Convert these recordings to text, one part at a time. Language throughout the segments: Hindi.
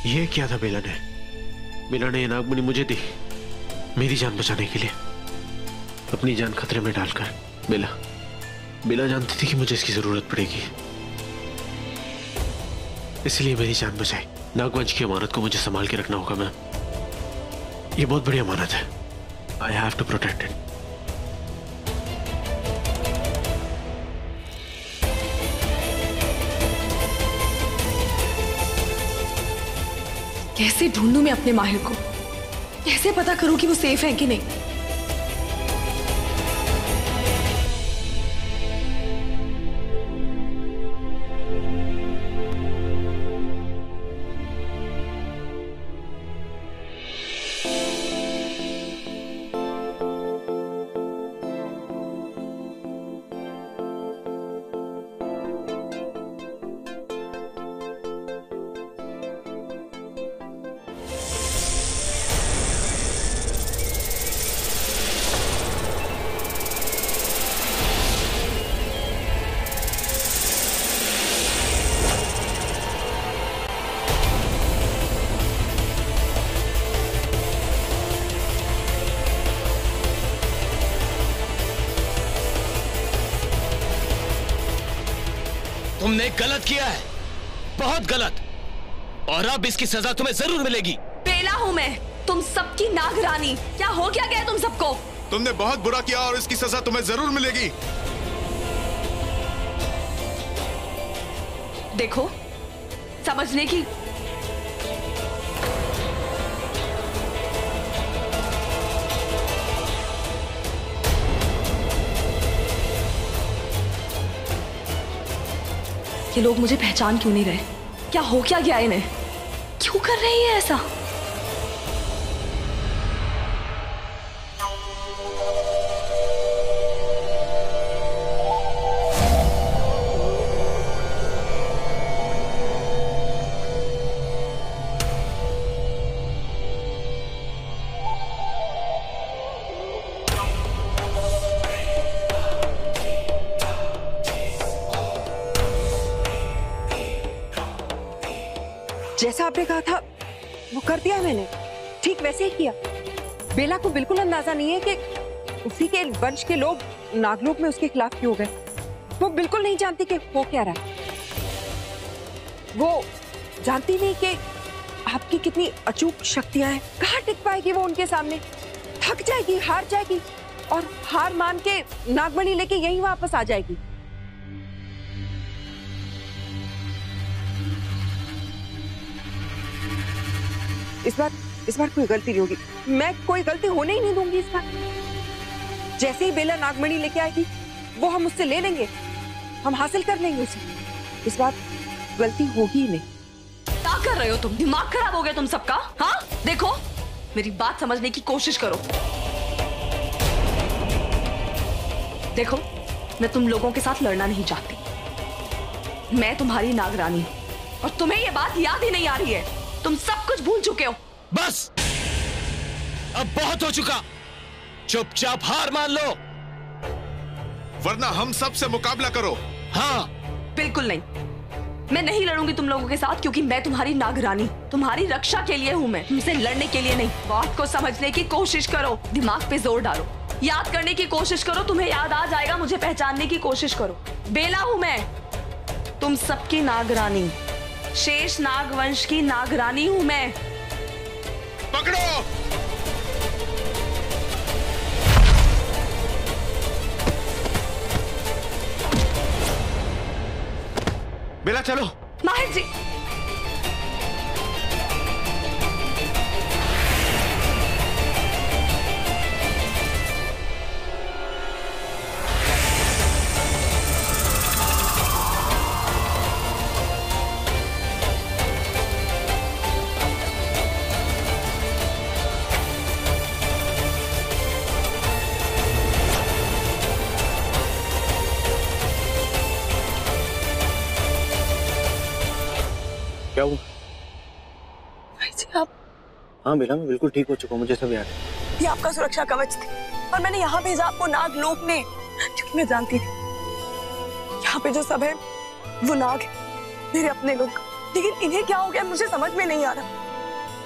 ये क्या था बेला ने? बेला ने ये नागमणि मुझे दी मेरी जान बचाने के लिए, अपनी जान खतरे में डालकर। बेला जानती थी कि मुझे इसकी जरूरत पड़ेगी, इसलिए मेरी जान बचाई। नागवंश की अमानत को मुझे संभाल के रखना होगा मैम, ये बहुत बड़ी अमानत है। I have to protect it. कैसे ढूंढूं मैं अपने माहिर को? कैसे पता करूं कि वो सेफ है कि नहीं? तुमने गलत किया है, बहुत गलत, और अब इसकी सजा तुम्हें जरूर मिलेगी। बेला हूं मैं, तुम सबकी नागरानी। क्या हो क्या गया तुम सबको? तुमने बहुत बुरा किया और इसकी सजा तुम्हें जरूर मिलेगी। देखो, समझने की ये लोग मुझे पहचान क्यों नहीं रहे? क्या हो क्या गया इन्हें? क्यों कर रही है ऐसा? जैसा आपने कहा था वो कर दिया मैंने, ठीक वैसे ही किया। बेला को बिल्कुल अंदाजा नहीं है कि उसी के वंश के लोग नागलोक में उसके खिलाफ क्यों गए। वो बिल्कुल नहीं जानती कि हो क्या रहा है। वो जानती नहीं कि आपकी कितनी अचूक शक्तियां हैं। कहाँ टिक पाएगी वो उनके सामने? थक जाएगी, हार जाएगी, और हार मान के नागमणि लेके यहीं वापस आ जाएगी। इस बार कोई गलती नहीं होगी। मैं कोई गलती होने ही नहीं दूंगी इस बार। जैसे ही बेला नागमणि लेके आएगी वो हम उससे ले लेंगे, हम हासिल कर लेंगे उसे। इस बार गलती होगी ही नहीं। क्या कर रहे हो तुम? दिमाग खराब हो गया तुम सबका? हाँ, देखो मेरी बात समझने की कोशिश करो। देखो, मैं तुम लोगों के साथ लड़ना नहीं चाहती। मैं तुम्हारी नागरानी, और तुम्हें ये बात याद ही नहीं आ रही है। तुम सब कुछ भूल चुके हो। बस, अब बहुत हो चुका। चुपचाप हार मान लो, वरना हम सब से मुकाबला करो। हाँ। बिल्कुल नहीं, मैं नहीं लड़ूंगी तुम लोगों के साथ, क्योंकि मैं तुम्हारी नागरानी, तुम्हारी रक्षा के लिए हूं। मैं तुमसे लड़ने के लिए नहीं। बात को समझने की कोशिश करो, दिमाग पे जोर डालो, याद करने की कोशिश करो। तुम्हें याद आ जाएगा, मुझे पहचानने की कोशिश करो। बेला हूं मैं, तुम सबकी नागरानी, शेष नागवंश की नागरानी हूं मैं। पकड़ो। बेला चलो। माहिर जी, क्या हुआ? आप? हाँ बेला, मैं बिल्कुल ठीक हो चुका हूँ, मुझे सब याद है। ये आपका सुरक्षा कवच थे, और मैंने यहाँ भेजा आपको नागलोक में, क्योंकि मैं जानती थी यहाँ पे जो सब है वो नाग है, मेरे अपने लोग। लेकिन इन्हें क्या हो गया मुझे समझ में नहीं आ रहा।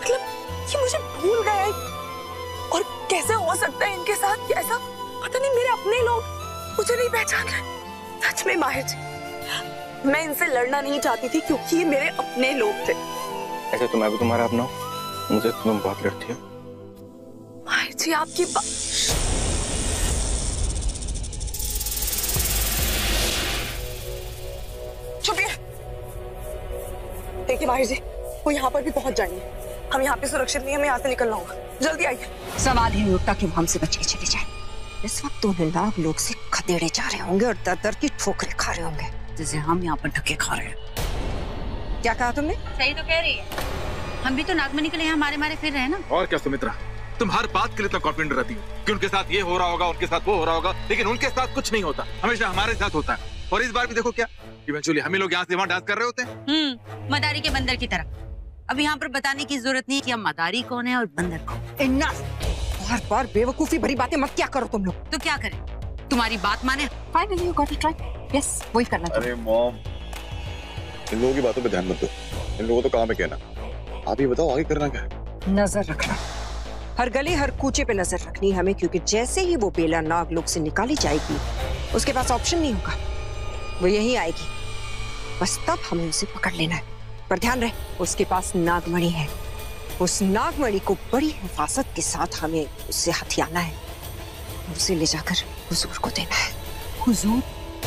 मतलब ये मुझे भूल गए और कैसे हो सकता है इनके साथ कि ऐसा? पता नहीं, मेरे अपने लोग मुझे नहीं पहचान रहे। सच में माहिर जी, मैं इनसे लड़ना नहीं चाहती थी क्योंकि ये मेरे अपने लोग थे। ऐसे तो मैं भी तुम्हारा अपना हूँ, मुझे तुम बहुत लड़ती हो। माहिर जी आपकी चुपिए। देखिए माहिर जी, वो यहाँ पर भी पहुंच जाएंगे। हम यहाँ पे सुरक्षित नहीं है, मैं यहाँ से निकलना होगा। जल्दी आइए। सवाल ही नहीं उठता कि वो हमसे बच के चले जाए। इस वक्त तो नाग लोग से खदेड़े जा रहे होंगे और दर दर की ठोकरें खा रहे होंगे, जैसे हम यहाँ पर धक्के खा रहे हैं। क्या कहा तुमने? सही तो कह रही है, हम भी तो नागमणि के लिए यहाँ मारे मारे फिर रहे हैं ना। और क्या सुमित्रा, तुम हर बात के लिए तो कॉन्फिडेंट रहती हो कि उनके साथ ये हो रहा होगा, उनके साथ वो हो रहा होगा, लेकिन उनके साथ कुछ नहीं होता, हमेशा हमारे साथ होता है। और इस बार भी देखो क्या, इवेंचुअली हम ही लोग यहाँ से वहाँ डांस कर रहे होते हैं। मदारी के बंदर की तरह। अब यहाँ पर बताने की जरूरत नहीं कि हम मदारी कौन है और बंदर कौन। इन्नफ! बार बार बेवकूफी भरी बातें मत क्या करो तुम लोग। तो क्या करें, तुम्हारी बात माने? Finally you got it right. Yes, वही करना चाहिए। अरे मॉम, इन लोगों की बातों पे ध्यान मत दो, इन लोगों को तो काम है कहना। आप ही बताओ आगे करना क्या है? नजर रखना, हर गली हर कूचे पे नजर रखनी है हमें, क्योंकि जैसे ही वो बेला नाग लोग से निकाली जाएगी उसके पास ऑप्शन नहीं होगा, वो यही आएगी। बस तब हमें उसे पकड़ लेना है। पर ध्यान रहे, उसके पास नागमणि है। उस नागमणि को बड़ी हिफाजत के साथ हमें उससे हथियाना है, उसे ले जाकर हुजूर को देना है। हुजूर?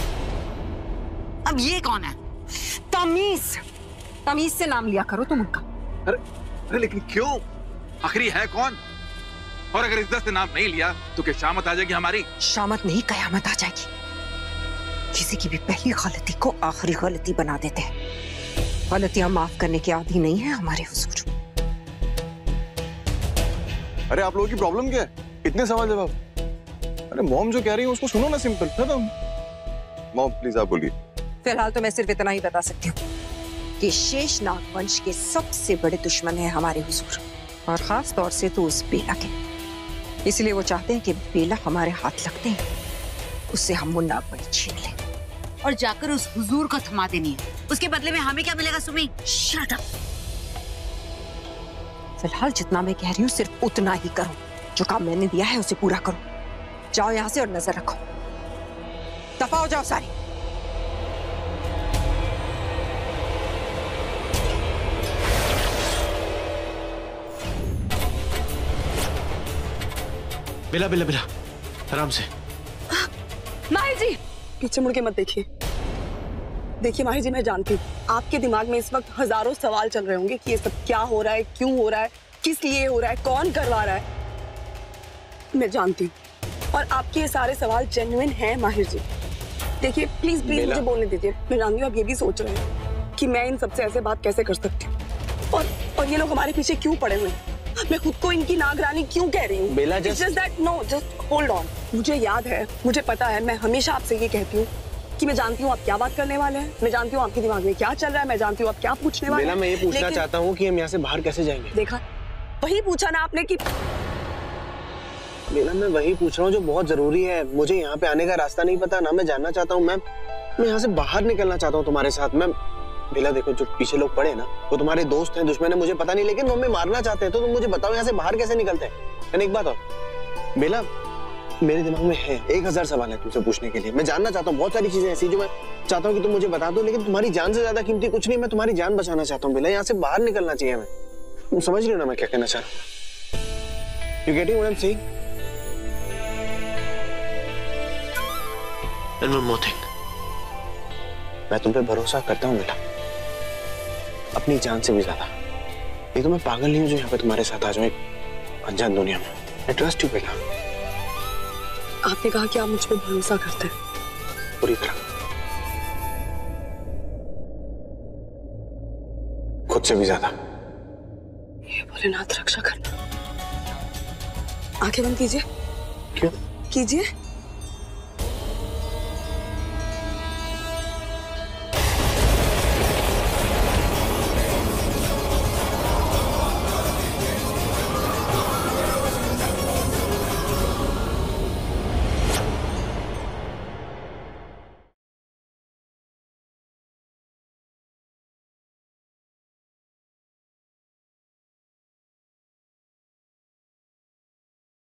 अब ये कौन है? तमीज, तमीज से नाम लिया करो तुम उनका। अरे लेकिन क्यों, आखिरी है कौन? और अगर इज्जत से नाम नहीं लिया तो क्या शामत आ जाएगी हमारी? शामत नहीं, कयामत आ जाएगी। किसी की भी पहली गलती को आखिरी गलती बना देते हैं। गलतियां माफ करने के आदी नहीं है हमारे हुजूर। अरे आप लोगों की प्रॉब्लम क्या है? इतने सवाल जवाब। अरे मॉम जो कह रही है उसको सुनो ना, सिंपल खत्म। मॉम प्लीज आप बोलिए। फिलहाल तो मैं सिर्फ इतना ही बता सकती हूँ कि शेष नाग वंश के सबसे बड़े दुश्मन है हमारे हुजूर, और खास तौर से तो उस बेला के। इसलिए वो चाहते हैं कि बेला हमारे हाथ लगते हैं, उससे हम वो नागमणि छीन लें और जाकर उस हुजूर को थमा देनी है। उसके बदले में हमें क्या मिलेगा सुमी? Shut up. फिलहाल जितना मैं कह रही हूँ सिर्फ उतना ही करो। जो काम मैंने दिया है उसे पूरा करो। जाओ यहाँ से और नजर रखो। दफा हो जाओ सारी। बिला बिला बिला, आराम से। माहिर जी पीछे मुड़ के मत देखिए। देखिए माहिर जी, मैं जानती हूँ आपके दिमाग में इस वक्त हजारों सवाल चल रहे होंगे कि ये सब क्या हो रहा है, क्यों हो रहा है, किस लिए हो रहा है, कौन करवा रहा है। मैं जानती हूँ और आपके ये सारे सवाल जेन्युइन हैं माहिर जी। देखिए प्लीज प्लीज मुझे बोलने दीजिए। मैं जानती हूँ आप ये भी सोच रहे हैं कि मैं इन सबसे ऐसे बात कैसे कर सकती हूँ, और ये लोग हमारे पीछे क्यों पड़े हुए हैं। मैं खुद को इनकी नागरानी क्यों कह रही हूँ? Just that, no just hold on. मुझे याद है, मुझे पता है, मैं हमेशा आपसे ये कहती हूँ कि मैं जानती हूँ आप क्या बात करने वाले हैं, मैं जानती हूँ आपके दिमाग में क्या चल रहा है, मैं जानती हूँ आप क्या पूछने वाले हैं। मैं ये पूछना चाहता हूँ कि हम यहाँ से बाहर कैसे जाएंगे? देखा, वही पूछा ना आपने कि बेला, मैं वही पूछ रहा हूँ जो बहुत जरूरी है। मुझे यहाँ पे आने का रास्ता नहीं पता ना, मैं जानना चाहता हूँ। मैं यहाँ से बाहर निकलना चाहता हूँ तुम्हारे साथ। मैं बेला देखो, जो पीछे लोग पड़े ना वो तुम्हारे दोस्त हैं, दुश्मन है, मुझे पता नहीं, लेकिन वो हमें मारना चाहते हैं। तो तुम मुझे बताओ यहाँ से बाहर कैसे निकलते हैं। एक बात और बेला, मेरे दिमाग में है 1000 सवाल है तुमसे पूछने के लिए। मैं जानना चाहता हूँ, बहुत सारी चीजें ऐसी जो मैं चाहता हूँ कि तुम मुझे बता दो, लेकिन तुम्हारी जान से ज्यादा कीमती कुछ नहीं। मैं तुम्हारी जान बचाना चाहता हूँ बेला, यहाँ से बाहर निकलना चाहिए हमें। तुम समझ रही हो ना मैं क्या कहना चाह रहा हूँ? You getting what I am saying? And one more thing. मैं तुम पे भरोसा करता हूँ बेटा, अपनी जान से भी ज्यादा। ये तो मैं पागल नहीं हूँ जो यहाँ पे तुम्हारे साथ आ जाऊँ एक अनजान दुनिया में। आई ट्रस्ट यू बेटा। आपने कहा कि आप मुझ पे भरोसा करते हैं। पूरी तरह, खुद से भी ज्यादा। ये भोलेनाथ रक्षा करना। आंखें बंद कीजिए। क्यों? कीजिए।